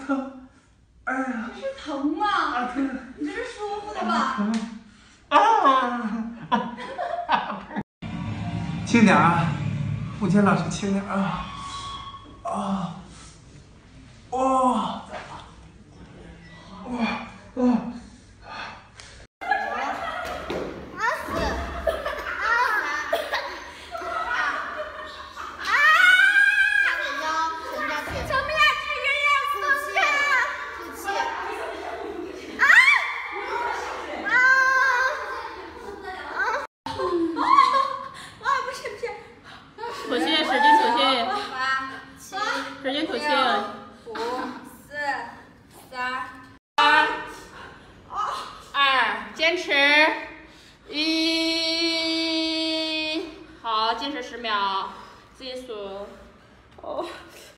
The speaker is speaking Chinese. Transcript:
疼！哎呀， 这是疼吗？ 啊疼！ 你这是舒服的吧？ 疼！轻点啊，吴坚老师，轻点啊！啊！哇！哇！哇！ 吐气，使劲吐气。使劲吐气。 5、4、3、 2，坚持。1，好，坚持10秒，自己数。哦。